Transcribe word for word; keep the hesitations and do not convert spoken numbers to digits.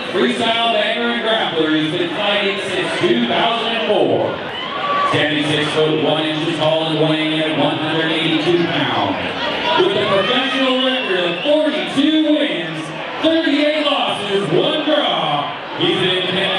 freestyle bagger and grappler. He's been fighting since two thousand four. seventy-six foot one inches tall and weighing at one hundred eighty-two pounds. With a professional record of forty-two wins, thirty-eight losses, one draw, he's an independent